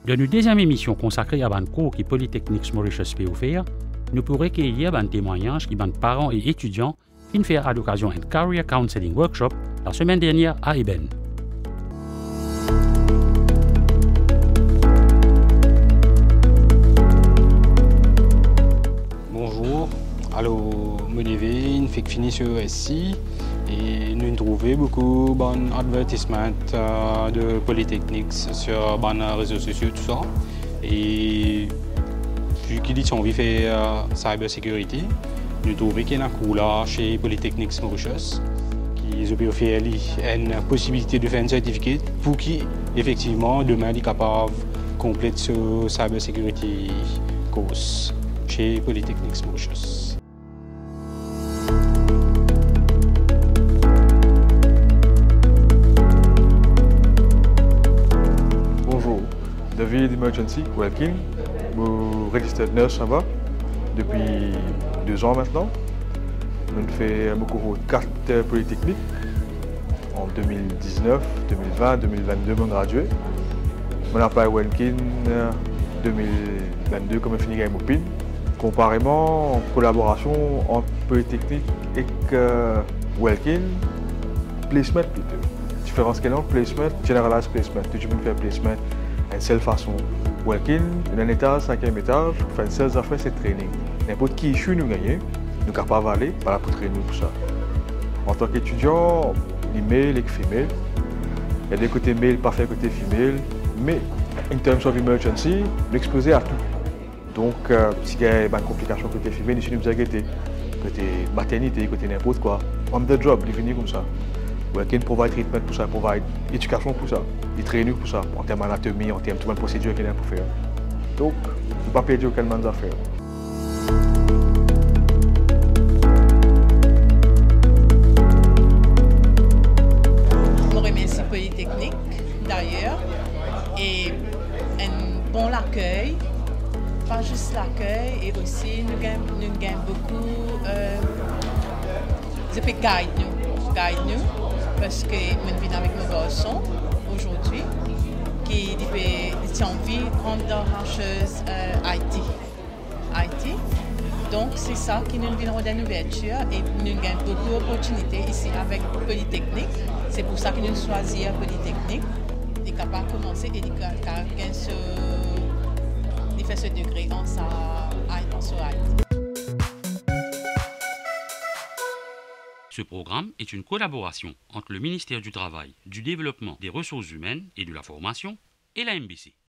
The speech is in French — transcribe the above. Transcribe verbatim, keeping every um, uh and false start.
Dans notre deuxième émission consacrée à un cours qui Polytechnique Mauritius peut offrir, nous pourrons recueillir un témoignage qui des parents et étudiants qui fait à l'occasion d'un Career Counseling Workshop la semaine dernière à Eben. Bonjour, alors me lever, une fait que finir sur S C et nous trouvons beaucoup d'advertisements euh, de Polytechnique sur les réseaux sociaux, tout ça. Et vu qu'il dit envie de faire euh, cybersécurité, nous trouvons qu'il y a un cours là chez Polytechnique Mauritius qui peut offrir une possibilité de faire un certificat pour qui effectivement demain est capable de compléter ce cybersécurité course chez Polytechnique Mauritius. Bonjour, David Emergency, welcome. Vous registered nurse là-bas depuis deux ans maintenant. Nous avons fait un cours de carte polytechnique en deux mille dix-neuf, deux mille vingt, deux mille vingt-deux, mon gradué. Mon appel Welkin deux mille vingt-deux comme fini avec Mopin. Comparément, en collaboration entre Polytechnique et Welkin, placement plutôt. Différence qu'elle a, placement, generalized placement. Tout le monde fait placement d'une seule façon. Welkin, un étage, cinquième étage, fait une seule affaire, c'est training. N'importe qui issue nous gagner, nous sommes capables d'aller pour traîner pour ça. En tant qu'étudiant, l'email et female, il y a des côtés male, pas fait côté female, mais in terms of emergency, l'exposer à tout. Donc, euh, s'il y a une complication côté female, il suffit de nous arrêter. Côté maternité, côté n'importe quoi, on the job, il finit comme ça. Welkin provide treatment pour ça, provide éducation pour ça, il traîne pour ça, en termes d'anatomie, en termes de toute la procédure qu'il y a pour faire. Donc, il ne faut pas perdre aucun mandat à faire. Je remercie Polytechnique d'ailleurs et un bon accueil, pas juste l'accueil, et aussi nous gagnons, nous gagnons beaucoup, euh, je peux guide nous, guide nous, parce que je viens avec mon garçon aujourd'hui qui a envie de prendre rancheuse euh, I T. I T. Donc c'est ça qui nous vient d'une ouverture et nous gagnons beaucoup d'opportunités ici avec Polytechnique. C'est pour ça que nous choisissons Polytechnique. Et capable de commencer et de faire ce, ce degré en sa en sa I T. Ce programme est une collaboration entre le ministère du Travail, du Développement des Ressources Humaines et de la Formation et la M B C.